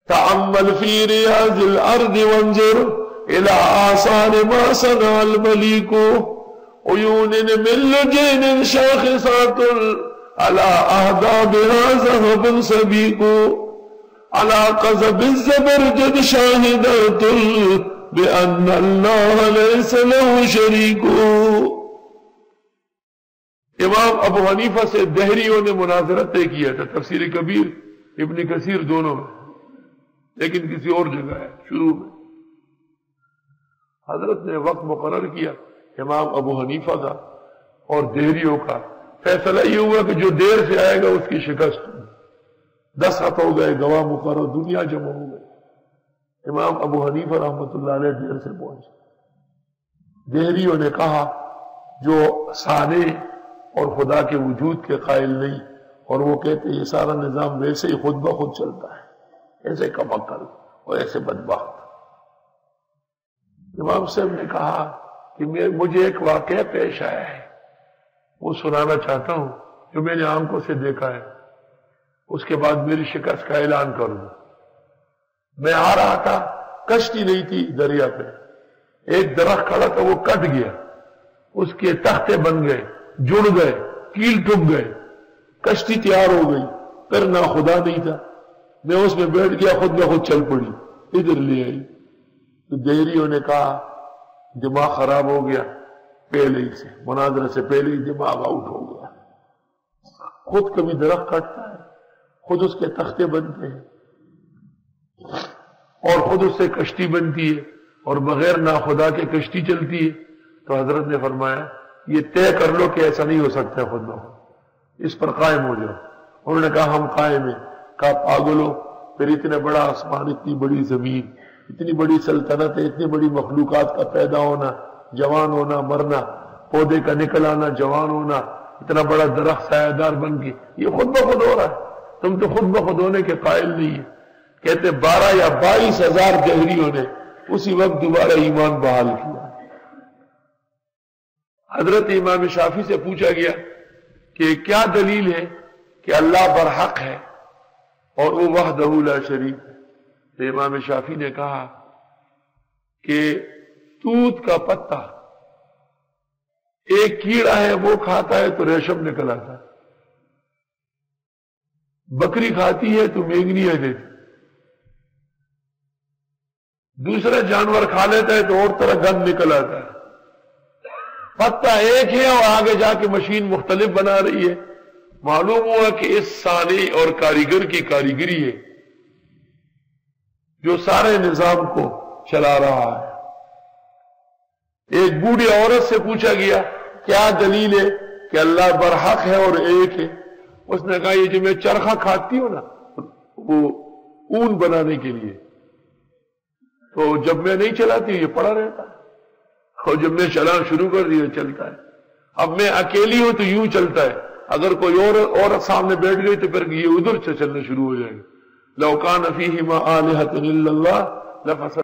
تأمل في رياض الأرض وانظر إلى آثار ما صنع المليك عيون من لجين شاخصات على أهدابها ذهب سبيك على قذب الزبرجد شاهدات بأن الله ليس له شريك. امام ابو حنیفہ سے دہریوں نے مناظرت طے کیا تھا، تفسیر کبیر ابن کثیر دونوں میں، لیکن کسی اور جگہ ہے شروع میں۔ حضرت نے وقت مقرر کیا امام ابو حنیفہ کا اور دہریوں کا، فیصلہ یہ ہوا کہ جو دیر سے آئے گا اس کی شکست۔ 10 ہاتھ ہو گئے، گواہ مقرر، دنیا جمع ہو گئی۔ امام ابو حنیفہ رحمۃ اللہ علیہ دیر سے پہنچے۔ دہریوں نے کہا جو صانع اور خدا کے وجود کے قائل نہیں، اور وہ کہتے یہ سارا نظام ویسے ہی خود بخود چلتا ہے، ایسے کم عقل اور ایسے بدبخت۔ امام صاحب نے کہا کہ مجھے ایک واقعہ پیش آیا ہے، وہ سنانا چاہتا ہوں جو میں نے آنکھوں سے دیکھا ہے، اس کے بعد میری شکست کا اعلان کر دوں۔ میں آ رہا تھا، کشتی نہیں تھی دریا پہ، ایک درخت کھڑا تھا وہ کٹ گیا، اس کے تختے بن گئے، جڑ گئے، کیل ٹوٹ گئے، کشتی تیار ہو گئی، پھر نہ خدا نہیں تھا، میں اس میں بیٹھ گیا، خود میں خود چل پڑی، ادھر لے آئی۔ تو دہریوں نے کہا دماغ خراب ہو گیا، پہلے ہی سے مناظرے سے پہلے ہی دماغ آؤٹ ہو گیا۔ خود کبھی درخت کٹتا ہے، خود اس کے تختے بنتے ہیں اور خود اس سے کشتی بنتی ہے، اور بغیر ناخدا کے کشتی چلتی ہے۔ تو حضرت نے فرمایا یہ طے کر لو کہ ایسا نہیں ہو سکتا خود بخود، اس پر قائم ہو جاؤ۔ انہوں نے کہا ہم قائم ہیں۔ کہا پاگلو، پھر اتنا بڑا آسمان، اتنی بڑی زمین، اتنی بڑی سلطنت ہے، اتنی بڑی مخلوقات کا پیدا ہونا، جوان ہونا، مرنا، پودے کا نکل آنا، جوان ہونا، اتنا بڑا درخت سایہ دار بن کے، یہ خود بخود ہو رہا ہے، تم تو خود بخود ہونے کے قائل نہیں ہے۔ کہتے 12 یا 22 ہزار دہریوں نے اسی وقت دوبارہ ایمان بحال کیا۔ حضرت امام شافعی سے پوچھا گیا کہ کیا دلیل ہے کہ اللہ برحق ہے اور وہ وحدہ لا شریک ہے؟ تو امام شافعی نے کہا کہ توت کا پتا ایک کیڑا ہے وہ کھاتا ہے تو ریشم نکل آتا ہے، بکری کھاتی ہے تو مینگنیاں دیتی، دوسرا جانور کھا لیتا ہے تو اور طرح گند نکل آتا ہے۔ پتا ایک ہے اور آگے جا کے مشین مختلف بنا رہی ہے۔ معلوم ہوا کہ اس صانع اور کاریگر کی کاریگری ہے جو سارے نظام کو چلا رہا ہے۔ ایک بوڑھی عورت سے پوچھا گیا کیا دلیل ہے کہ اللہ برحق ہے اور ایک ہے؟ اس نے کہا یہ جو میں چرخہ کھاتی ہوں نا وہ اون بنانے کے لیے، تو جب میں نہیں چلاتی یہ پڑا رہتا ہے، اور جب میں چلانا شروع کر دیا چلتا ہے۔ اب میں اکیلی ہوں تو یوں چلتا ہے، اگر کوئی اور عورت سامنے بیٹھ گئی تو پھر یہ ادھر سے چلنا شروع ہو جائے گا۔ لو کان فیہما آلہۃ الا اللہ لفسدتا